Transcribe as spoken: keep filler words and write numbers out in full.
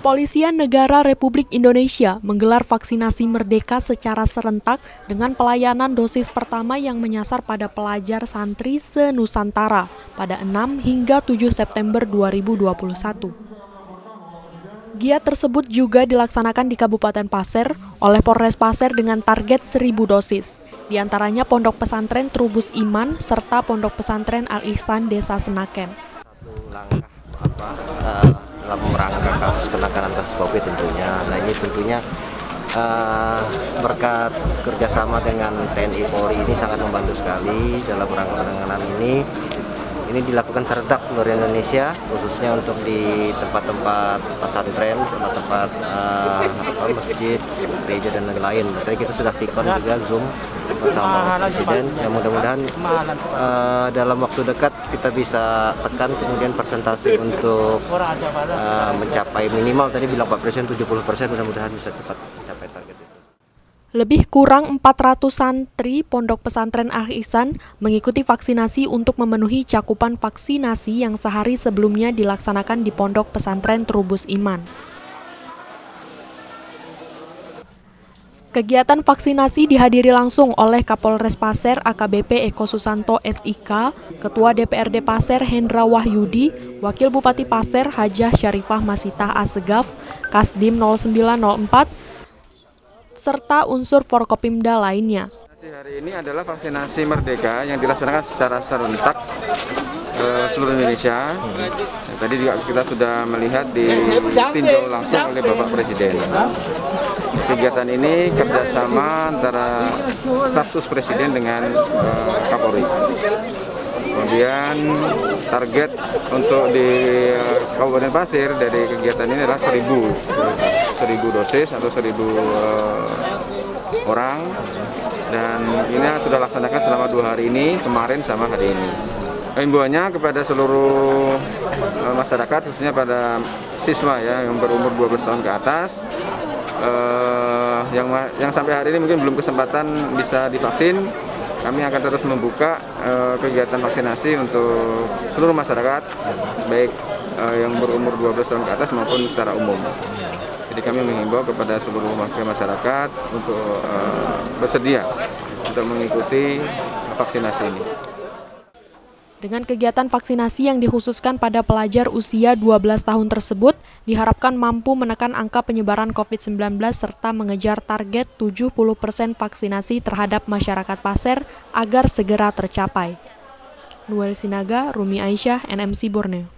Kepolisian Negara Republik Indonesia menggelar vaksinasi merdeka secara serentak dengan pelayanan dosis pertama yang menyasar pada pelajar santri se-Nusantara pada enam hingga tujuh September dua ribu dua puluh satu. Giat tersebut juga dilaksanakan di Kabupaten Pasir oleh Polres Pasir dengan target seribu dosis, di antaranya Pondok Pesantren Trubus Iman serta Pondok Pesantren Al-Ihsan Desa Senaken. Satu langkah apa, uh, dalam rangka kasus penanganan kasus COVID tentunya. Nah ini tentunya uh, berkat kerjasama dengan T N I Polri ini sangat membantu sekali dalam rangka penanganan ini. Ini dilakukan serentak seluruh Indonesia, khususnya untuk di tempat-tempat pesantren, tempat-tempat uh, masjid, gereja dan lain-lain. Tadi kita sudah pikon juga Zoom bersama Presiden. Yang mudah-mudahan uh, dalam waktu dekat kita bisa tekan kemudian persentase untuk uh, mencapai minimal tadi bilang Pak Presiden tujuh puluh persen, mudah-mudahan bisa cepat mencapai target itu. Lebih kurang empat ratus santri Pondok Pesantren Al-Ihsan mengikuti vaksinasi untuk memenuhi cakupan vaksinasi yang sehari sebelumnya dilaksanakan di Pondok Pesantren Trubus Iman. Kegiatan vaksinasi dihadiri langsung oleh Kapolres Pasir A K B P Eko Susanto S I K, Ketua D P R D Pasir Hendra Wahyudi, Wakil Bupati Pasir Hajah Syarifah Masitah Assegaf, Kasdim nol sembilan nol empat, serta unsur Forkopimda lainnya. Hari ini adalah vaksinasi merdeka yang dilaksanakan secara serentak uh, seluruh Indonesia. Nah, tadi juga kita sudah melihat ditinjau langsung oleh Bapak Presiden. Kegiatan ini kerjasama antara staf sus Presiden dengan uh, Kapolri. Kemudian target untuk di uh, Kabupaten Pasir dari kegiatan ini adalah seribu, seribu dosis atau seribu uh, orang, dan ini sudah laksanakan selama dua hari ini, kemarin sama hari ini. Himbauannya kepada seluruh uh, masyarakat, khususnya pada siswa ya yang berumur dua belas tahun ke atas, uh, yang yang sampai hari ini mungkin belum kesempatan bisa divaksin. Kami akan terus membuka uh, kegiatan vaksinasi untuk seluruh masyarakat, baik uh, yang berumur dua belas tahun ke atas maupun secara umum. Jadi kami menghimbau kepada seluruh masyarakat untuk uh, bersedia untuk mengikuti vaksinasi ini. Dengan kegiatan vaksinasi yang dikhususkan pada pelajar usia dua belas tahun tersebut, diharapkan mampu menekan angka penyebaran COVID sembilan belas serta mengejar target tujuh puluh persen vaksinasi terhadap masyarakat Pasir agar segera tercapai. Nuel Sinaga, Rumi Aisyah, N M C Borneo.